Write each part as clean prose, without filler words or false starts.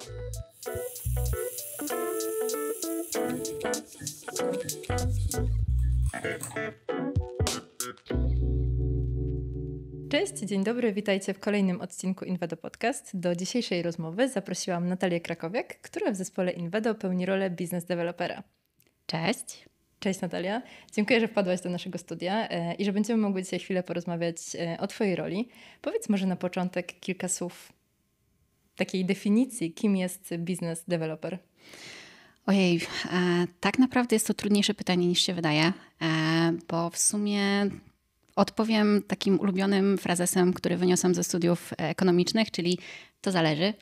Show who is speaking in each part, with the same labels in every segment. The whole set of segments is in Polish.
Speaker 1: Cześć, dzień dobry, witajcie w kolejnym odcinku Invedo Podcast. Do dzisiejszej rozmowy zaprosiłam Natalię Krakowiak, która w zespole Invedo pełni rolę business developera.
Speaker 2: Cześć.
Speaker 1: Cześć Natalia, dziękuję, że wpadłaś do naszego studia i że będziemy mogły dzisiaj chwilę porozmawiać o Twojej roli. Powiedz może na początek kilka słów takiej definicji, kim jest business developer.
Speaker 2: Ojej, tak naprawdę jest to trudniejsze pytanie niż się wydaje, bo w sumie odpowiem takim ulubionym frazesem, który wyniosłam ze studiów ekonomicznych, czyli to zależy.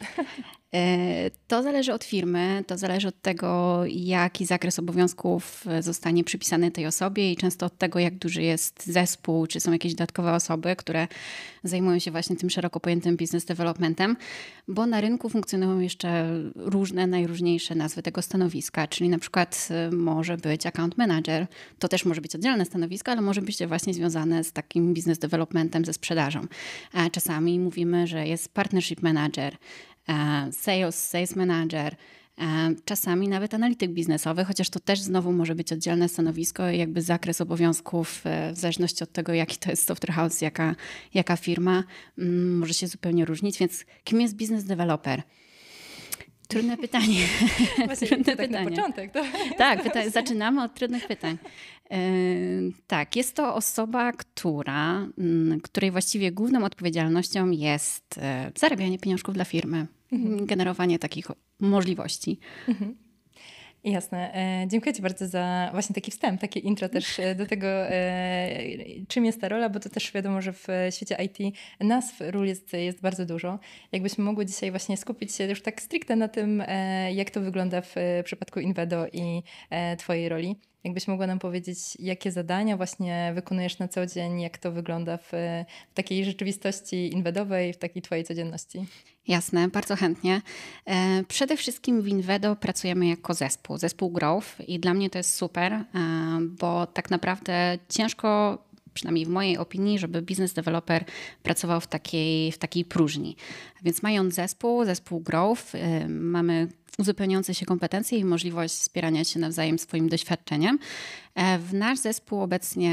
Speaker 2: To zależy od firmy, to zależy od tego, jaki zakres obowiązków zostanie przypisany tej osobie i często od tego, jak duży jest zespół, czy są jakieś dodatkowe osoby, które zajmują się właśnie tym szeroko pojętym business developmentem, bo na rynku funkcjonują jeszcze różne, najróżniejsze nazwy tego stanowiska, czyli na przykład może być account manager, to też może być oddzielne stanowisko, ale może być właśnie związane z takim business developmentem, ze sprzedażą. A czasami mówimy, że jest partnership manager, sales manager, czasami nawet analityk biznesowy, chociaż to też znowu może być oddzielne stanowisko i jakby zakres obowiązków w zależności od tego, jaki to jest software house, jaka firma, może się zupełnie różnić. Więc kim jest business developer? Trudne pytanie.
Speaker 1: Właśnie trudne pytanie. Na początek. To...
Speaker 2: Tak, zaczynamy od trudnych pytań. Tak, jest to osoba, której właściwie główną odpowiedzialnością jest zarabianie pieniążków dla firmy, generowanie takich możliwości.
Speaker 1: Jasne. Dziękuję Ci bardzo za właśnie taki wstęp, takie intro też do tego, czym jest ta rola, bo to też wiadomo, że w świecie IT nazw ról jest bardzo dużo. Jakbyśmy mogły dzisiaj właśnie skupić się już tak stricte na tym, jak to wygląda w przypadku Invedo i Twojej roli. Jakbyś mogła nam powiedzieć, jakie zadania właśnie wykonujesz na co dzień, jak to wygląda w takiej rzeczywistości invedowej, w takiej Twojej codzienności?
Speaker 2: Jasne, bardzo chętnie. Przede wszystkim w Invedo pracujemy jako zespół Growth i dla mnie to jest super, bo tak naprawdę ciężko, przynajmniej w mojej opinii, żeby business developer pracował w takiej próżni. Więc mając zespół Growth, mamy uzupełniające się kompetencje i możliwość wspierania się nawzajem swoim doświadczeniem. Nasz zespół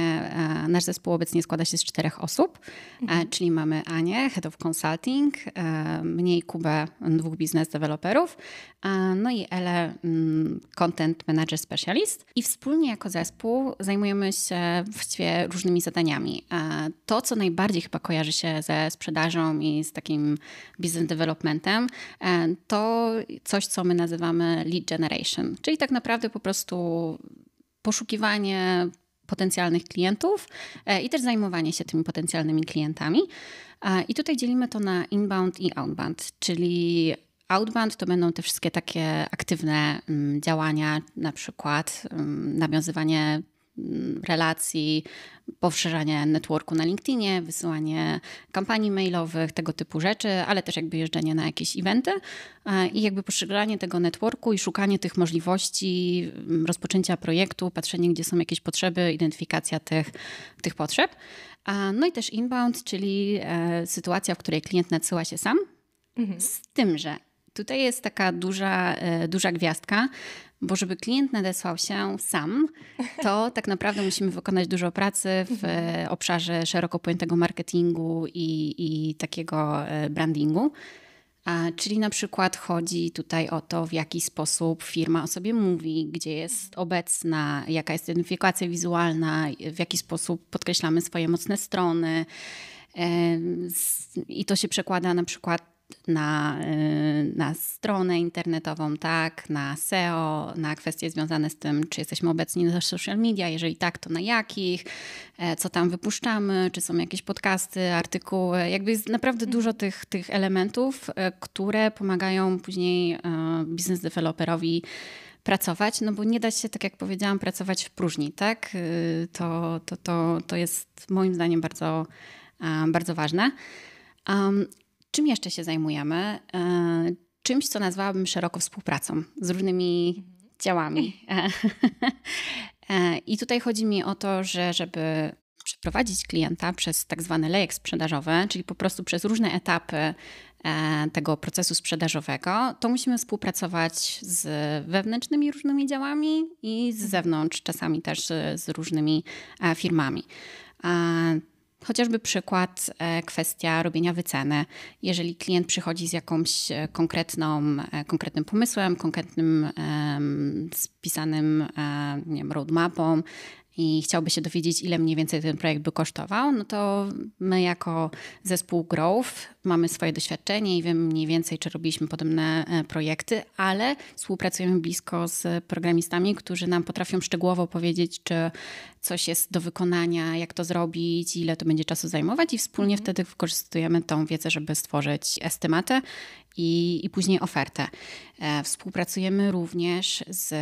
Speaker 2: obecnie składa się z 4 osób, czyli mamy Anię, Head of Consulting, mnie i Kubę, 2 business developerów, no i Elę, Content Manager Specialist. I wspólnie jako zespół zajmujemy się właściwie różnymi zadaniami. To, co najbardziej chyba kojarzy się ze sprzedażą i z takim business developmentem, to coś, co my nazywamy lead generation, czyli tak naprawdę po prostu poszukiwanie potencjalnych klientów i też zajmowanie się tymi potencjalnymi klientami. I tutaj dzielimy to na inbound i outbound, czyli outbound to będą te wszystkie takie aktywne działania, na przykład nawiązywanie relacji, poszerzanie networku na LinkedInie, wysyłanie kampanii mailowych, tego typu rzeczy, ale też jakby jeżdżenie na jakieś eventy i jakby poszerzanie tego networku i szukanie tych możliwości, rozpoczęcia projektu, patrzenie, gdzie są jakieś potrzeby, identyfikacja tych potrzeb. No i też inbound, czyli sytuacja, w której klient nadsyła się sam, z tym, że tutaj jest taka duża gwiazdka, bo żeby klient nadesłał się sam, to tak naprawdę musimy wykonać dużo pracy w obszarze szeroko pojętego marketingu i takiego brandingu. Czyli na przykład chodzi tutaj o to, w jaki sposób firma o sobie mówi, gdzie jest obecna, jaka jest identyfikacja wizualna, w jaki sposób podkreślamy swoje mocne strony. I to się przekłada na przykład na stronę internetową, tak, na SEO, na kwestie związane z tym, czy jesteśmy obecni na social media, jeżeli tak, to na jakich, co tam wypuszczamy, czy są jakieś podcasty, artykuły. Jakby jest naprawdę dużo tych elementów, które pomagają później business developerowi pracować, no bo nie da się, tak jak powiedziałam, pracować w próżni, tak? To jest moim zdaniem bardzo, bardzo ważne. Czym jeszcze się zajmujemy? Czymś, co nazwałabym szeroko współpracą z różnymi działami. I tutaj chodzi mi o to, że żeby przeprowadzić klienta przez tak zwane lejek sprzedażowe, czyli po prostu przez różne etapy tego procesu sprzedażowego, to musimy współpracować z wewnętrznymi różnymi działami i z zewnątrz, czasami też z różnymi firmami. Chociażby przykład, kwestia robienia wyceny. Jeżeli klient przychodzi z jakąś konkretnym pomysłem, konkretnym spisanym nie wiem, roadmapą i chciałby się dowiedzieć, ile mniej więcej ten projekt by kosztował, no to my jako zespół Growth mamy swoje doświadczenie i wiemy mniej więcej, czy robiliśmy podobne projekty, ale współpracujemy blisko z programistami, którzy nam potrafią szczegółowo powiedzieć, czy coś jest do wykonania, jak to zrobić, ile to będzie czasu zajmować i wspólnie wtedy wykorzystujemy tą wiedzę, żeby stworzyć estymatę i później ofertę. Współpracujemy również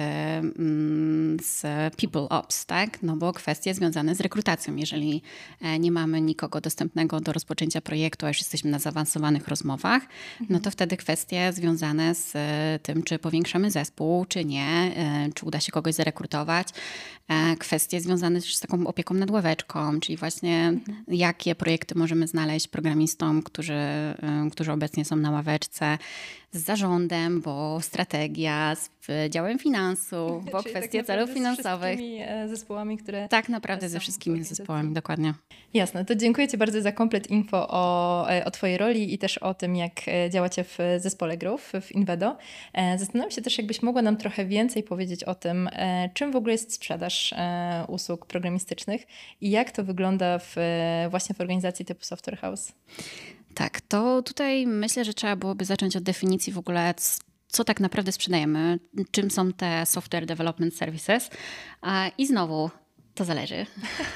Speaker 2: z People Ops, tak? No bo kwestie związane z rekrutacją. Jeżeli nie mamy nikogo dostępnego do rozpoczęcia projektu, a już jesteśmy na zaawansowanych rozmowach, no to wtedy kwestie związane z tym, czy powiększamy zespół, czy nie, czy uda się kogoś zarekrutować. Kwestie związane też z taką opieką nad ławeczką, czyli właśnie jakie projekty możemy znaleźć programistom, którzy obecnie są na ławeczce, z zarządem, bo strategia, z działem finansów, bo
Speaker 1: czyli
Speaker 2: kwestie
Speaker 1: tak
Speaker 2: celów finansowych.
Speaker 1: Z wszystkimi zespołami, które...
Speaker 2: Tak naprawdę ze wszystkimi zespołami, dokładnie.
Speaker 1: Jasne, to dziękuję Ci bardzo za komplet info o Twojej roli i też o tym, jak działacie w zespole Growth w Invedo. Zastanawiam się też, jakbyś mogła nam trochę więcej powiedzieć o tym, czym w ogóle jest sprzedaż usług programistycznych i jak to wygląda właśnie w organizacji typu Software House.
Speaker 2: Tak, to tutaj myślę, że trzeba byłoby zacząć od definicji w ogóle, co tak naprawdę sprzedajemy, czym są te Software Development Services. I znowu, to zależy.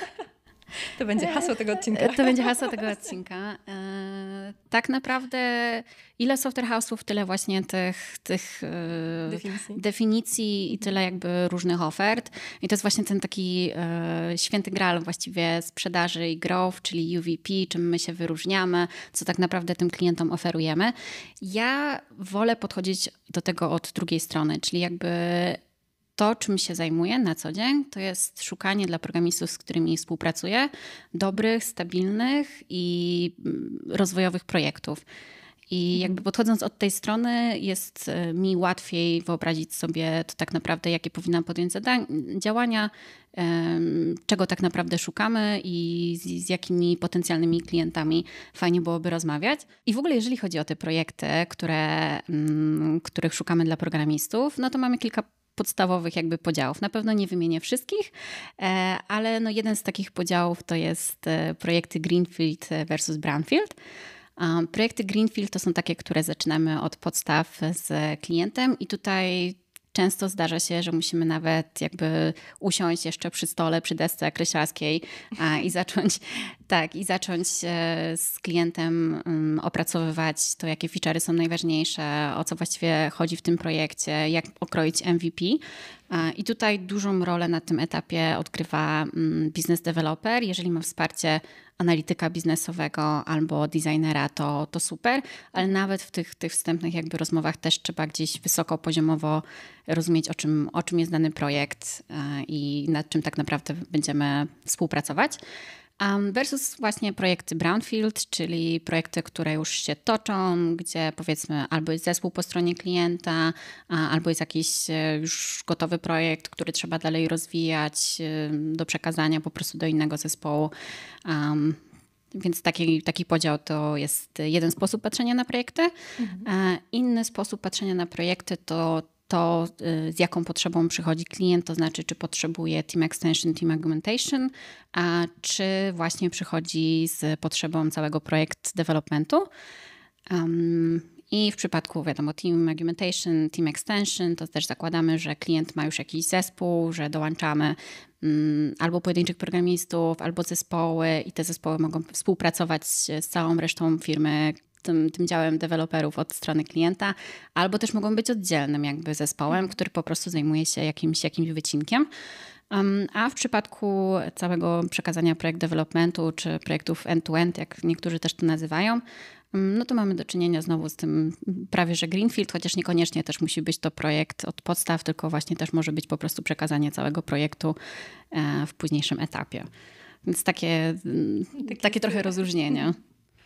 Speaker 1: To będzie hasło tego odcinka.
Speaker 2: To będzie hasło tego odcinka. Tak naprawdę ile software house'ów, tyle właśnie tych definicji i tyle jakby różnych ofert. I to jest właśnie ten taki święty graal właściwie sprzedaży i growth, czyli UVP, czym my się wyróżniamy, co tak naprawdę tym klientom oferujemy. Ja wolę podchodzić do tego od drugiej strony, czyli jakby to, czym się zajmuję na co dzień, to jest szukanie dla programistów, z którymi współpracuję, dobrych, stabilnych i rozwojowych projektów. I jakby podchodząc od tej strony jest mi łatwiej wyobrazić sobie to tak naprawdę, jakie powinnam podjąć działania, czego tak naprawdę szukamy i z jakimi potencjalnymi klientami fajnie byłoby rozmawiać. I w ogóle jeżeli chodzi o te projekty, których szukamy dla programistów, no to mamy kilka podstawowych jakby podziałów. Na pewno nie wymienię wszystkich, ale no jeden z takich podziałów to jest projekty Greenfield versus Brownfield. Projekty Greenfield to są takie, które zaczynamy od podstaw z klientem i tutaj często zdarza się, że musimy nawet jakby usiąść jeszcze przy stole, przy desce kreślarskiej i zacząć z klientem opracowywać to, jakie feature'y są najważniejsze, o co właściwie chodzi w tym projekcie, jak okroić MVP. I tutaj dużą rolę na tym etapie odgrywa business developer. Jeżeli ma wsparcie analityka biznesowego albo designera, to super, ale nawet w tych wstępnych jakby rozmowach też trzeba gdzieś wysokopoziomowo rozumieć, o czym jest dany projekt i nad czym tak naprawdę będziemy współpracować. Versus właśnie projekty Brownfield, czyli projekty, które już się toczą, gdzie powiedzmy albo jest zespół po stronie klienta, albo jest jakiś już gotowy projekt, który trzeba dalej rozwijać do przekazania po prostu do innego zespołu. Więc taki podział to jest jeden sposób patrzenia na projekty. Inny sposób patrzenia na projekty to z jaką potrzebą przychodzi klient, to znaczy czy potrzebuje team extension, team augmentation, a czy właśnie przychodzi z potrzebą całego projekt developmentu. I w przypadku, wiadomo, team augmentation, team extension, to też zakładamy, że klient ma już jakiś zespół, że dołączamy albo pojedynczych programistów, albo zespoły i te zespoły mogą współpracować z całą resztą firmy, tym działem deweloperów od strony klienta, albo też mogą być oddzielnym jakby zespołem, który po prostu zajmuje się jakimś wycinkiem. A w przypadku całego przekazania projekt developmentu czy projektów end-to-end, jak niektórzy też to nazywają, no to mamy do czynienia znowu z tym prawie że greenfield, chociaż niekoniecznie też musi być to projekt od podstaw, tylko właśnie też może być po prostu przekazanie całego projektu w późniejszym etapie. Więc takie trochę rozróżnienia.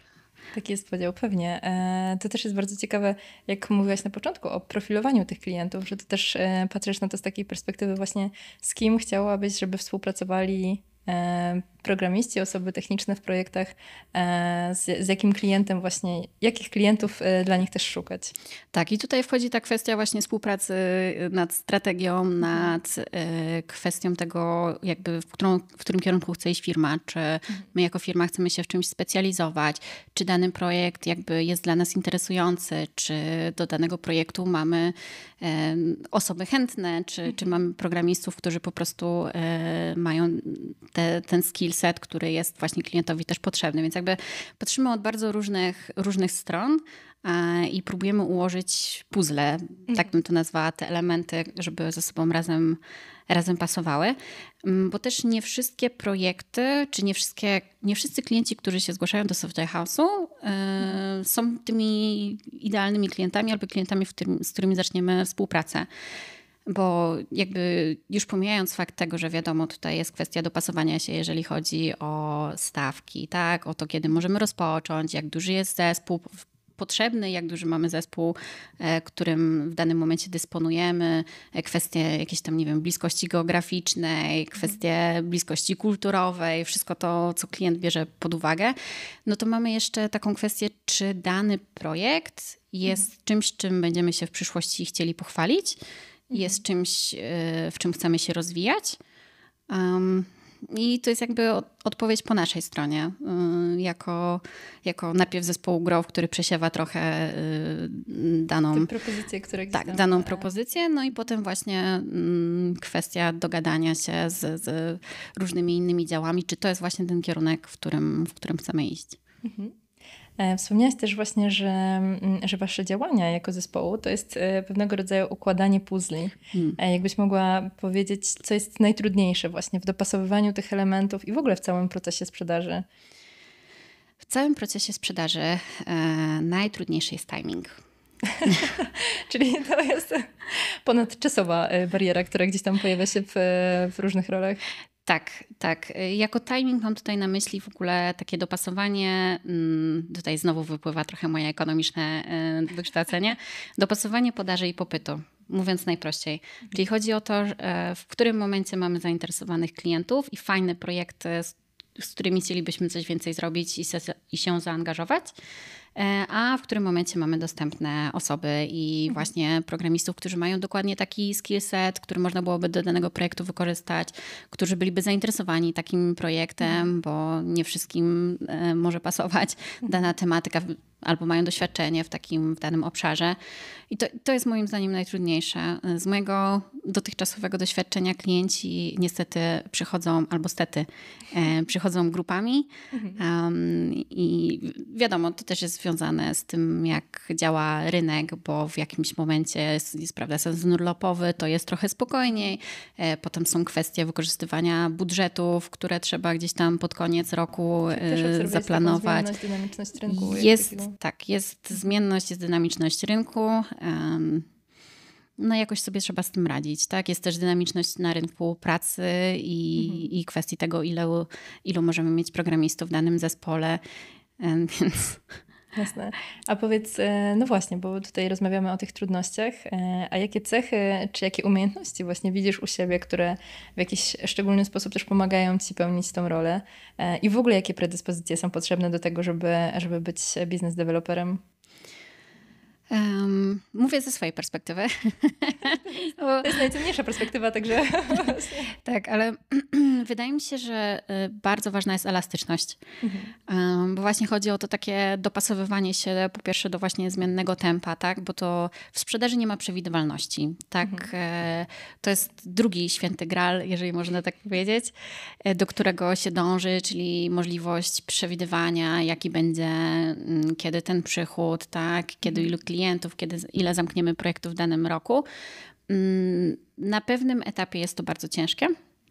Speaker 1: Taki jest podział, pewnie. To też jest bardzo ciekawe, jak mówiłaś na początku o profilowaniu tych klientów, że ty też patrzysz na to z takiej perspektywy właśnie, z kim chciałabyś, żeby współpracowali programiści, osoby techniczne w projektach, z jakim klientem właśnie, jakich klientów dla nich też szukać.
Speaker 2: Tak, i tutaj wchodzi ta kwestia właśnie współpracy nad strategią, nad kwestią tego, jakby w którym kierunku chce iść firma, czy my jako firma chcemy się w czymś specjalizować, czy dany projekt jakby jest dla nas interesujący, czy do danego projektu mamy osoby chętne, czy mamy programistów, którzy po prostu mają ten skill set, który jest właśnie klientowi też potrzebny. Więc jakby patrzymy od bardzo różnych stron i próbujemy ułożyć puzzle, tak bym to nazwała, te elementy, żeby ze sobą razem pasowały. Bo też nie wszystkie projekty, czy nie wszyscy klienci, którzy się zgłaszają do Software House'u są tymi idealnymi klientami albo klientami, z którymi zaczniemy współpracę. Bo jakby już pomijając fakt tego, że wiadomo, tutaj jest kwestia dopasowania się, jeżeli chodzi o stawki, tak, o to, kiedy możemy rozpocząć, jak duży jest zespół potrzebny, jak duży mamy zespół, którym w danym momencie dysponujemy, kwestie jakiejś tam, nie wiem, bliskości geograficznej, kwestie bliskości kulturowej, wszystko to, co klient bierze pod uwagę, no to mamy jeszcze taką kwestię, czy dany projekt jest czymś, czym będziemy się w przyszłości chcieli pochwalić, jest czymś, w czym chcemy się rozwijać. I to jest jakby odpowiedź po naszej stronie. Jako najpierw zespołu Grow, który przesiewa trochę daną
Speaker 1: propozycję,
Speaker 2: daną propozycję, no i potem właśnie kwestia dogadania się z różnymi innymi działami, czy to jest właśnie ten kierunek, w którym chcemy iść.
Speaker 1: Wspomniałaś też właśnie, że wasze działania jako zespołu to jest pewnego rodzaju układanie puzli. Jakbyś mogła powiedzieć, co jest najtrudniejsze właśnie w dopasowywaniu tych elementów i w ogóle w całym procesie sprzedaży?
Speaker 2: W całym procesie sprzedaży najtrudniejszy jest timing.
Speaker 1: Czyli to jest ponadczasowa bariera, która gdzieś tam pojawia się w różnych rolach.
Speaker 2: Tak. Jako timing mam tutaj na myśli w ogóle takie dopasowanie, tutaj znowu wypływa trochę moje ekonomiczne wykształcenie, dopasowanie podaży i popytu, mówiąc najprościej. Czyli chodzi o to, w którym momencie mamy zainteresowanych klientów i fajne projekty, z którymi chcielibyśmy coś więcej zrobić i się zaangażować, a w którym momencie mamy dostępne osoby i właśnie programistów, którzy mają dokładnie taki skill set, który można byłoby do danego projektu wykorzystać, którzy byliby zainteresowani takim projektem, bo nie wszystkim może pasować dana tematyka albo mają doświadczenie w danym obszarze. I to jest moim zdaniem najtrudniejsze. Z mojego dotychczasowego doświadczenia klienci niestety przychodzą, albo stety, przychodzą grupami i wiadomo, to też jest związane z tym, jak działa rynek, bo w jakimś momencie jest prawda, sezon urlopowy, to jest trochę spokojniej. Potem są kwestie wykorzystywania budżetów, które trzeba gdzieś tam pod koniec roku zaplanować.
Speaker 1: Zmienność, dynamiczność rynku.
Speaker 2: Jest zmienność, jest dynamiczność rynku. No jakoś sobie trzeba z tym radzić, tak? Jest też dynamiczność na rynku pracy i kwestii tego, ilu możemy mieć programistów w danym zespole, więc...
Speaker 1: Jasne. A powiedz, no właśnie, bo tutaj rozmawiamy o tych trudnościach, a jakie cechy czy jakie umiejętności właśnie widzisz u siebie, które w jakiś szczególny sposób też pomagają ci pełnić tą rolę i w ogóle jakie predyspozycje są potrzebne do tego, żeby być biznes deweloperem?
Speaker 2: Mówię ze swojej perspektywy.
Speaker 1: To jest najcenniejsza perspektywa, także...
Speaker 2: Tak, ale wydaje mi się, że bardzo ważna jest elastyczność. Bo właśnie chodzi o to takie dopasowywanie się po pierwsze do właśnie zmiennego tempa, tak? Bo to w sprzedaży nie ma przewidywalności. Tak? To jest drugi święty gral, jeżeli można tak powiedzieć, do którego się dąży, czyli możliwość przewidywania, jaki będzie, kiedy ten przychód, tak? Kiedy ilu klientów, ile zamkniemy projektów w danym roku. Na pewnym etapie jest to bardzo ciężkie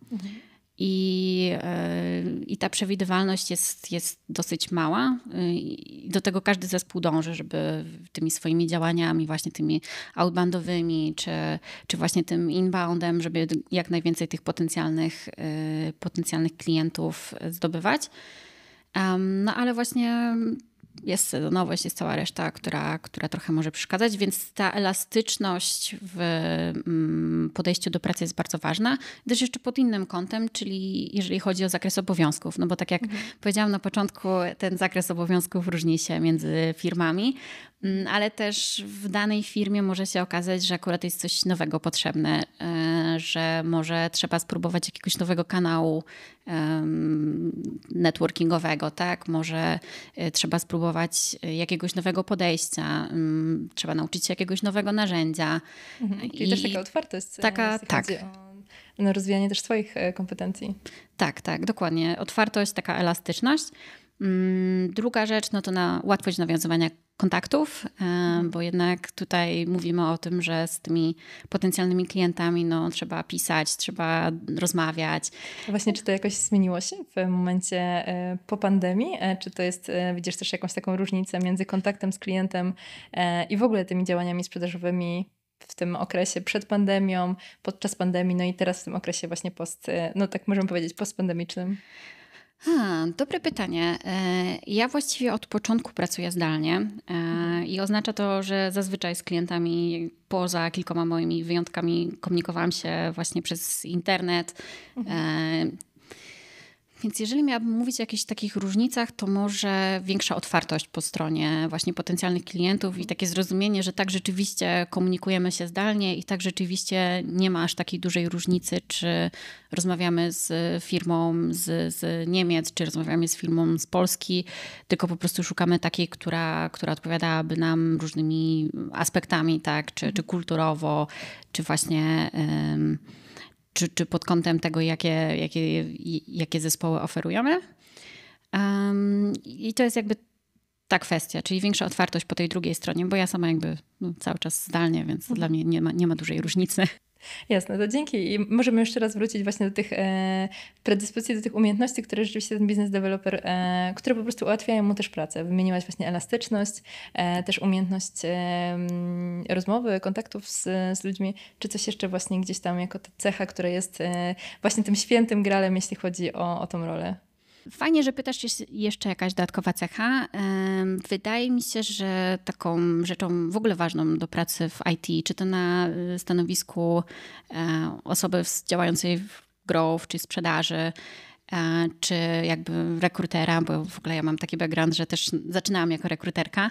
Speaker 2: i ta przewidywalność jest dosyć mała. I do tego każdy zespół dąży, żeby tymi swoimi działaniami, właśnie tymi outboundowymi, czy właśnie tym inboundem, żeby jak najwięcej tych potencjalnych klientów zdobywać. No ale właśnie jest sezonowość, jest cała reszta, która trochę może przeszkadzać, więc ta elastyczność w podejściu do pracy jest bardzo ważna. Też jeszcze pod innym kątem, czyli jeżeli chodzi o zakres obowiązków, no bo tak jak powiedziałam na początku, ten zakres obowiązków różni się między firmami, ale też w danej firmie może się okazać, że akurat jest coś nowego potrzebne, że może trzeba spróbować jakiegoś nowego kanału networkingowego, tak? Może trzeba spróbować jakiegoś nowego podejścia, trzeba nauczyć się jakiegoś nowego narzędzia.
Speaker 1: Czyli też taka otwartość, jeśli chodzi o rozwijanie też swoich kompetencji.
Speaker 2: Tak, dokładnie. Otwartość, taka elastyczność. Druga rzecz, no to łatwość nawiązywania kontaktów, bo jednak tutaj mówimy o tym, że z tymi potencjalnymi klientami trzeba pisać, trzeba rozmawiać.
Speaker 1: Właśnie, czy to jakoś zmieniło się w momencie po pandemii? Czy to jest, widzisz też jakąś taką różnicę między kontaktem z klientem i w ogóle tymi działaniami sprzedażowymi w tym okresie przed pandemią, podczas pandemii, no i teraz w tym okresie właśnie tak możemy powiedzieć, postpandemicznym?
Speaker 2: Dobre pytanie. Ja właściwie od początku pracuję zdalnie i oznacza to, że zazwyczaj z klientami poza kilkoma moimi wyjątkami komunikowałam się właśnie przez internet. Więc jeżeli miałabym mówić o jakichś takich różnicach, to może większa otwartość po stronie właśnie potencjalnych klientów i takie zrozumienie, że tak rzeczywiście komunikujemy się zdalnie i tak rzeczywiście nie ma aż takiej dużej różnicy, czy rozmawiamy z firmą z Niemiec, czy rozmawiamy z firmą z Polski, tylko po prostu szukamy takiej, która odpowiadałaby nam różnymi aspektami, tak, czy kulturowo, czy właśnie... Czy pod kątem tego, jakie zespoły oferujemy. I to jest jakby ta kwestia, czyli większa otwartość po tej drugiej stronie, bo ja sama jakby cały czas zdalnie, więc dla mnie nie ma dużej różnicy.
Speaker 1: Jasne, to dzięki. I możemy jeszcze raz wrócić właśnie do tych predyspozycji, do tych umiejętności, które rzeczywiście ten business developer, które po prostu ułatwiają mu też pracę. Wymieniłaś właśnie elastyczność, też umiejętność rozmowy, kontaktów z ludźmi, czy coś jeszcze właśnie gdzieś tam jako ta cecha, która jest właśnie tym świętym gralem, jeśli chodzi o tą rolę.
Speaker 2: Fajnie, że pytasz, czy jest jeszcze jakaś dodatkowa cecha. Wydaje mi się, że taką rzeczą w ogóle ważną do pracy w IT, czy to na stanowisku osoby działającej w growth, czy sprzedaży, czy jakby rekrutera, bo w ogóle ja mam taki background, że też zaczynałam jako rekruterka,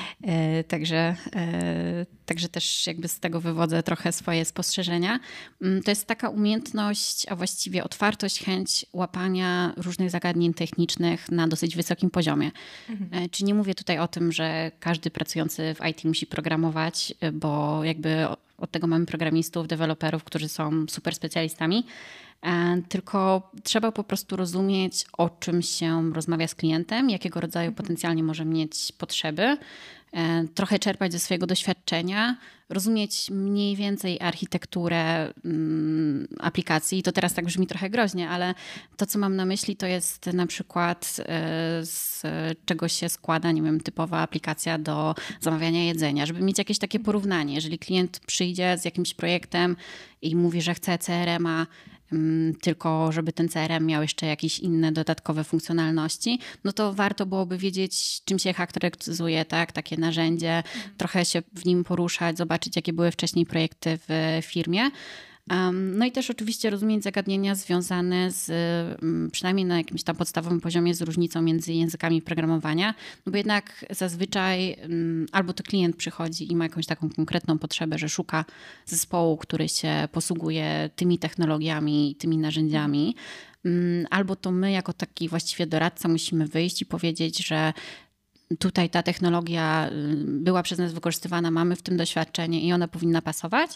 Speaker 2: także też jakby z tego wywodzę trochę swoje spostrzeżenia. To jest taka umiejętność, a właściwie otwartość, chęć łapania różnych zagadnień technicznych na dosyć wysokim poziomie. Czyli nie mówię tutaj o tym, że każdy pracujący w IT musi programować, bo jakby od tego mamy programistów, deweloperów, którzy są super specjalistami, tylko trzeba po prostu rozumieć, o czym się rozmawia z klientem, jakiego rodzaju potencjalnie może mieć potrzeby, trochę czerpać ze swojego doświadczenia, rozumieć mniej więcej architekturę aplikacji. To teraz tak brzmi trochę groźnie, ale to, co mam na myśli, to jest na przykład z czego się składa, nie wiem, typowa aplikacja do zamawiania jedzenia, żeby mieć jakieś takie porównanie. Jeżeli klient przyjdzie z jakimś projektem i mówi, że chce CRM-a, tylko żeby ten CRM miał jeszcze jakieś inne dodatkowe funkcjonalności, no to warto byłoby wiedzieć, czym się charakteryzuje, tak? Takie narzędzie, trochę się w nim poruszać, zobaczyć, jakie były wcześniej projekty w firmie. No i też oczywiście rozumieć zagadnienia związane z, przynajmniej na jakimś tam podstawowym poziomie, z różnicą między językami programowania, no bo jednak zazwyczaj albo to klient przychodzi i ma jakąś taką konkretną potrzebę, że szuka zespołu, który się posługuje tymi technologiami, tymi narzędziami, albo to my jako taki właściwie doradca musimy wyjść i powiedzieć, że tutaj ta technologia była przez nas wykorzystywana, mamy w tym doświadczenie i ona powinna pasować.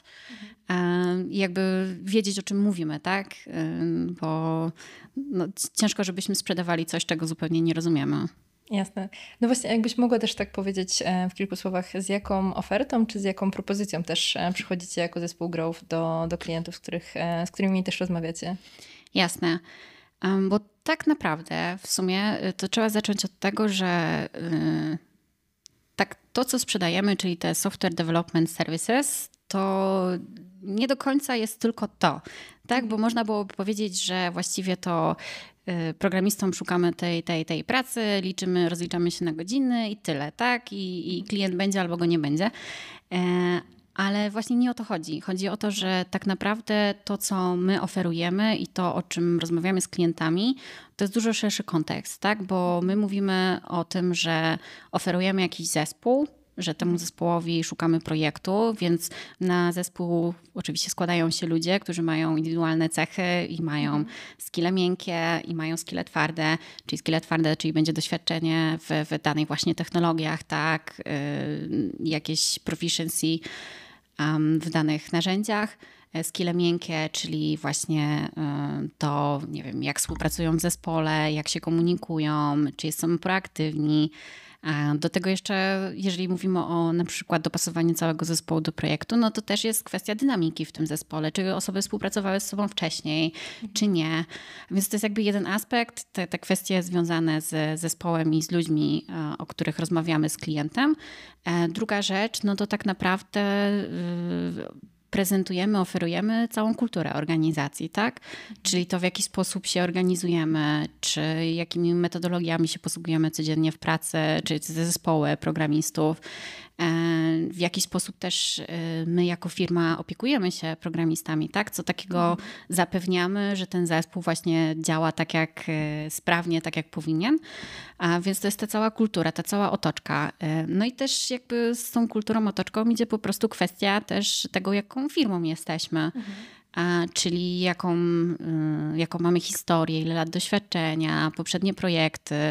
Speaker 2: I jakby wiedzieć, o czym mówimy, tak? Bo ciężko, żebyśmy sprzedawali coś, czego zupełnie nie rozumiemy.
Speaker 1: Jasne. No właśnie, jakbyś mogła też tak powiedzieć w kilku słowach, z jaką ofertą czy z jaką propozycją też przychodzicie jako zespół Growth do klientów, z którymi też rozmawiacie?
Speaker 2: Jasne. Bo tak naprawdę w sumie to trzeba zacząć od tego, że tak to, co sprzedajemy, czyli te Software Development Services, to nie do końca jest tylko to, tak? Bo można byłoby powiedzieć, że właściwie to programistom szukamy tej pracy, rozliczamy się na godziny i tyle, tak? I klient będzie albo go nie będzie. Ale właśnie nie o to chodzi. Chodzi o to, że tak naprawdę to, co my oferujemy i to, o czym rozmawiamy z klientami, to jest dużo szerszy kontekst, tak? Bo my mówimy o tym, że oferujemy jakiś zespół, że temu zespołowi szukamy projektu, więc na zespół oczywiście składają się ludzie, którzy mają indywidualne cechy i mają skille miękkie i mają skille twarde, czyli będzie doświadczenie w danej właśnie technologiach, tak, jakieś proficiency w danych narzędziach. Skille miękkie, czyli właśnie to, nie wiem, jak współpracują w zespole, jak się komunikują, czy są proaktywni. Do tego jeszcze, jeżeli mówimy o na przykład dopasowaniu całego zespołu do projektu, no to też jest kwestia dynamiki w tym zespole. Czy osoby współpracowały z sobą wcześniej, czy nie. Więc to jest jakby jeden aspekt, te kwestie związane z zespołem i z ludźmi, o których rozmawiamy z klientem. Druga rzecz, no to tak naprawdę prezentujemy, oferujemy całą kulturę organizacji, tak? Czyli to, w jaki sposób się organizujemy, czy jakimi metodologiami się posługujemy codziennie w pracy, czy ze zespoły programistów, w jaki sposób też my jako firma opiekujemy się programistami, tak? Co takiego zapewniamy, że ten zespół właśnie działa tak jak sprawnie, tak jak powinien. A więc to jest ta cała kultura, ta cała otoczka. No i też jakby z tą kulturą, otoczką idzie po prostu kwestia też tego, jaką firmą jesteśmy. Czyli jaką mamy historię, ile lat doświadczenia, poprzednie projekty,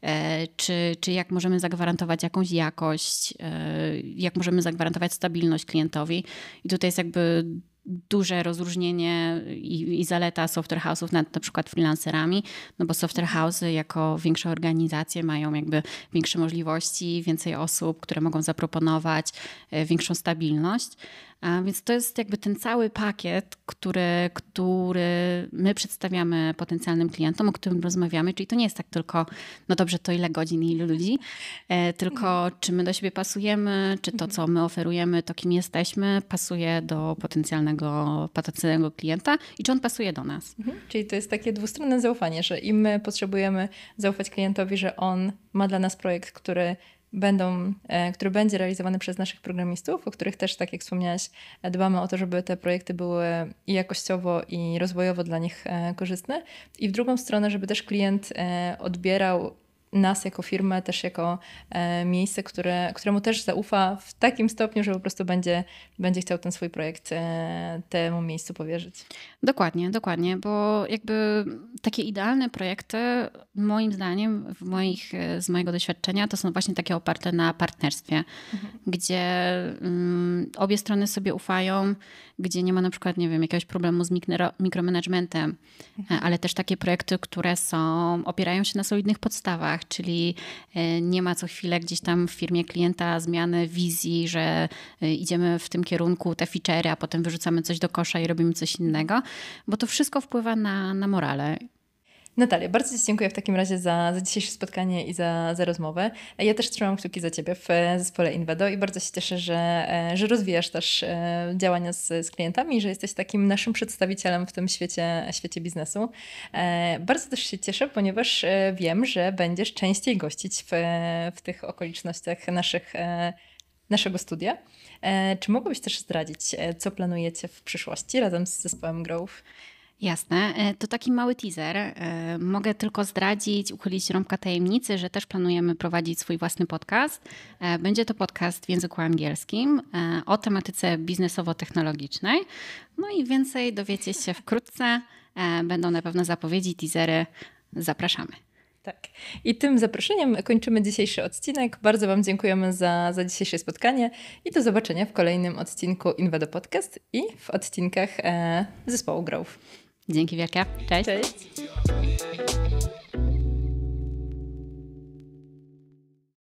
Speaker 2: czy jak możemy zagwarantować jakąś jakość, jak możemy zagwarantować stabilność klientowi. I tutaj jest jakby duże rozróżnienie i zaleta software house'ów nad na przykład freelancerami, no bo software house'y jako większe organizacje mają jakby większe możliwości, więcej osób, które mogą zaproponować większą stabilność. A więc to jest jakby ten cały pakiet, który my przedstawiamy potencjalnym klientom, o którym rozmawiamy. Czyli to nie jest tak tylko, no dobrze, to ile godzin i ilu ludzi, tylko czy my do siebie pasujemy, czy to, co my oferujemy, to kim jesteśmy, pasuje do potencjalnego klienta i czy on pasuje do nas.
Speaker 1: Czyli to jest takie dwustronne zaufanie, że i my potrzebujemy zaufać klientowi, że on ma dla nas projekt, który będzie realizowany przez naszych programistów, o których też, tak jak wspomniałaś, dbamy o to, żeby te projekty były i jakościowo, i rozwojowo dla nich korzystne. I w drugą stronę, żeby też klient odbierał nas jako firmę, też jako miejsce, któremu też zaufa w takim stopniu, że po prostu będzie chciał ten swój projekt temu miejscu powierzyć.
Speaker 2: Dokładnie, bo jakby takie idealne projekty, moim zdaniem, z mojego doświadczenia, to są właśnie takie oparte na partnerstwie, gdzie obie strony sobie ufają, gdzie nie ma na przykład, nie wiem, jakiegoś problemu z mikromanagementem, ale też takie projekty, które opierają się na solidnych podstawach, czyli nie ma co chwilę gdzieś tam w firmie klienta zmiany wizji, że idziemy w tym kierunku, te feature'y, a potem wyrzucamy coś do kosza i robimy coś innego, bo to wszystko wpływa na morale.
Speaker 1: Natalia, bardzo Ci dziękuję w takim razie za dzisiejsze spotkanie i za rozmowę. Ja też trzymam kciuki za Ciebie w zespole Invedo i bardzo się cieszę, że rozwijasz też działania z klientami, że jesteś takim naszym przedstawicielem w tym świecie biznesu. Bardzo też się cieszę, ponieważ wiem, że będziesz częściej gościć w tych okolicznościach naszego studia. Czy mogłabyś też zdradzić, co planujecie w przyszłości razem z zespołem Growth?
Speaker 2: Jasne. To taki mały teaser. Mogę tylko zdradzić, uchylić rąbka tajemnicy, że też planujemy prowadzić swój własny podcast. Będzie to podcast w języku angielskim o tematyce biznesowo-technologicznej. No i więcej dowiecie się wkrótce. Będą na pewno zapowiedzi, teasery. Zapraszamy.
Speaker 1: Tak. I tym zaproszeniem kończymy dzisiejszy odcinek. Bardzo Wam dziękujemy za dzisiejsze spotkanie i do zobaczenia w kolejnym odcinku Invedo Podcast i w odcinkach zespołu Growth.
Speaker 2: Dzięki wielkie. Cześć.
Speaker 1: Cześć.